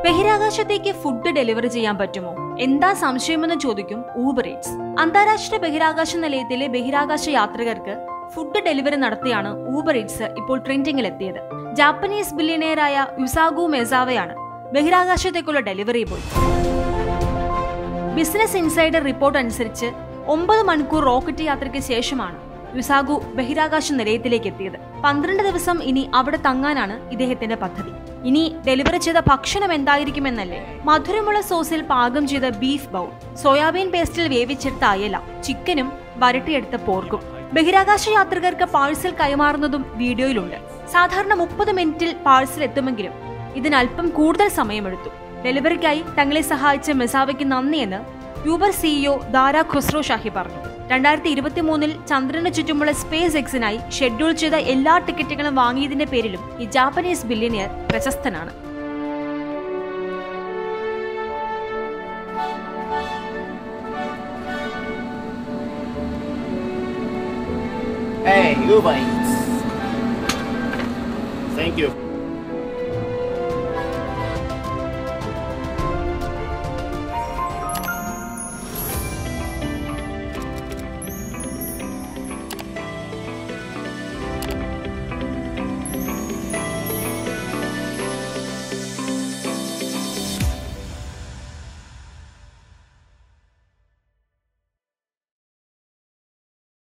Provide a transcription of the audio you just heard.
ബഹിരാകാശത്തേക്ക് food delivery ചെയ്യാൻ പറ്റുമോ? എന്താ സംശയമെന്ന് ചോദിക്കും ഊബർ ഈറ്റ്സ്. അന്താരാഷ്ട്ര ബഹിരാകാശ നിലയത്തിലെ ബഹിരാകാശ യാത്രികർക്ക് ഫുഡ് ഡെലിവറി നടത്തിയാണ് ഊബർ ഈറ്റ്സ് ഇപ്പോൾ ട്രെൻഡിങ്ങിലെത്തിയത്. ജാപ്പനീസ് ബില്യണിയറായ യുസാഗു മെസാവയാണ് ബഹിരാകാശത്തേക്കുള്ള delivery boy. Business Insider report അനുസരിച്ച് 9 മണിക്കൂർ റോക്കറ്റ് യാത്രയ്ക്ക് ശേഷമാണ് യുസാഗു ബഹിരാകാശ നിലയത്തിലേക്ക് എത്തിയത്. 12 ദിവസം ഇനി അവിടെ തങ്ങാനാണ് ഇദ്ദേഹത്തിന്റെ പദ്ധതി. ഇനി ഡെലിവറി ചെയ്ത ഭക്ഷണം എന്തായിരിക്കുമെന്നല്ലേ? മധുരമുള്ള സോസിൽ പാകം ചെയ്ത ബീഫ് ബൗൾ, സോയാബീൻ പേസ്റ്റിൽ വേവിച്ചെടുത്ത അയല, ചിക്കനും വരട്ടിയെടുത്ത പോർക്കും. ബഹിരാകാശ യാത്രികർക്ക് പാഴ്സൽ കൈമാറുന്നതും വീഡിയോയിലുണ്ട്. സാധാരണ 30 മിനിറ്റിൽ പാഴ്സൽ എത്തുമെങ്കിലും ഇതിനൽപ്പം കൂടുതൽ സമയമെടുത്തു. ഡെലിവറിക്കായി തങ്ങളെ സഹായിച്ച മെസാവയ്ക്ക് നന്ദിയെന്ന് Uber CEO Dara Khosrowshahi പറഞ്ഞു. 2023 ചന്ദ്രന് ചുറ്റുമുള്ള സ്പേസ് എക്സിനായി ഷെഡ്യൂൾ ചെയ്ത എല്ലാ ടിക്കറ്റുകളും വാങ്ങിയതിന്റെ പേരിലും ഈ ജാപ്പനീസ് ബില്യണിയർ പ്രശസ്തനാണ്. Hey, Uber Eats. Thank you.